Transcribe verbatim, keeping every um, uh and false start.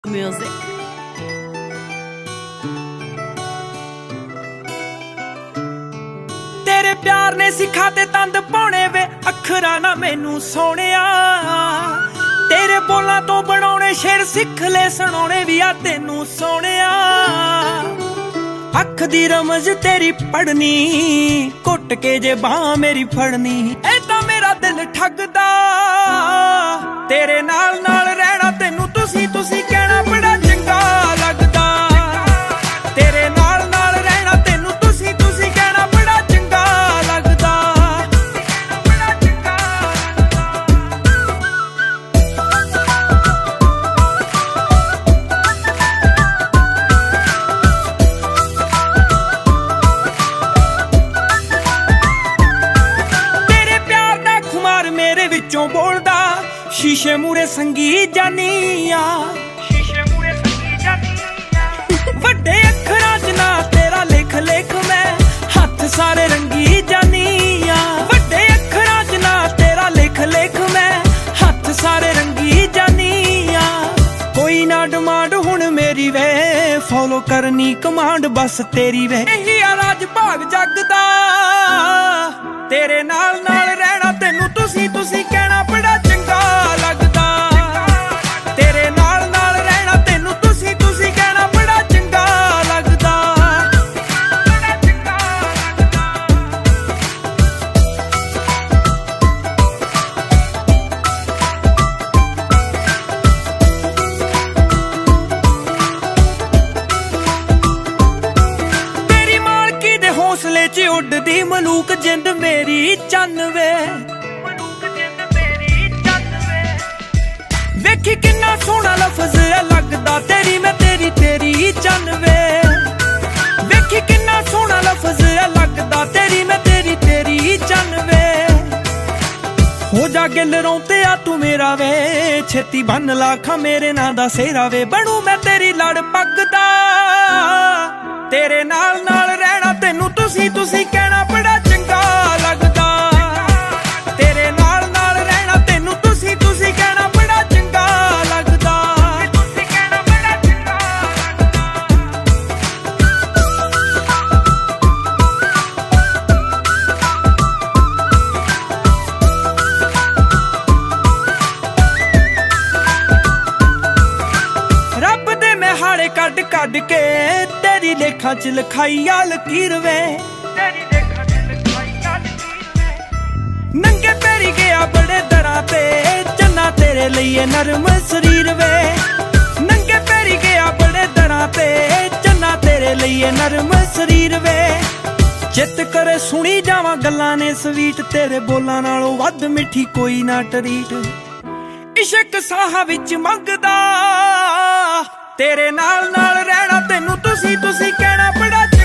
Music. तेरे प्यार ने सिखाते तंद पाने वे अखरा ना मैनू सोनिया। तेरे बोलां तो बनाने शेर सिख ले सुनाने भी आ तेनू सोनिया। अख दी रमज तेरी पढ़नी घुट के जे बाह मेरी फड़नी ए तां मेरा दिल ठगदा। तेरे नाल नाल रहना तेनू तुसी तुसी कहना बड़ा चंगा लगदा। तेरे नाल नाल रहना तेनू तुसी तुसी कहना बड़ा चंगा लगदा। तेरे प्यार दा खुमार मेरे विचों बोलदा शीशे मूरे संगी जानिया। शीशे मूरे संगी जानिया वड्डे अखरां च ना तेरा लिख लिख मैं हथ सारे रंगी जानिया। वड्डे अखरां च ना तेरा लिख लिख मैं हथ सारे रंगी जानिया। कोई ना डिमांड हुण मेरी वे फॉलो करनी कमांड बस तेरी वे यही आ राज भाग जगदा। तेरे नाल नाल रहना तेनू तुसी तुसी कहना बड़ा चंगा लगदा। तेरे नाल नाल रहना तेनू तुसी तुसी कहना बड़ा चंगा लगदा। तेरी मालकी दे हौसले च उड़दी मलूक जिंद मेरी चन्न वे। वेखी किन्ना सोहना लफज है लगदा तेरी मैं तेरी तेरी चन्न वे। वेखी किन्ना सोहना लफज है लगदा तेरी मैं तेरी तेरी चन्न वे। हो जा गिल रौंते आ तू मेरा वे छेती बन लाखा मेरे नां दा सेरा वे बनू मैं तेरी लड़ पगदा। तेरे नाल नाल रहना तेनू तुसी तुसी कहना बड़ा चंगा लगदा। तेरे नाल नाल रहना तेनू तुसी तुसी कहना बड़ा चंगा लगदा। तुसी कहना बड़ा चंगा लगदा। रब दे मैं हाड़े कड कड के तेरी लेखा च लिखाई आ लकीर वे। तेरी लेखा च लिखाई आ लकीर वे। नंगे पैरी गया बड़े दरां ते चन्ना तेरे लिए नरम शरीर वे। नंगे पैरी गया बड़े दरां ते चन्ना तेरे लिए नरम शरीर वे। चित करे सुनी जावां गल्लां ने स्वीट तेरे बोलां नालों वध मिठी कोई ना टरीट। इश्क साहां विच मंगदा तेरे नाल नाल रहना तेनू तुसी तुसी कहना बड़ा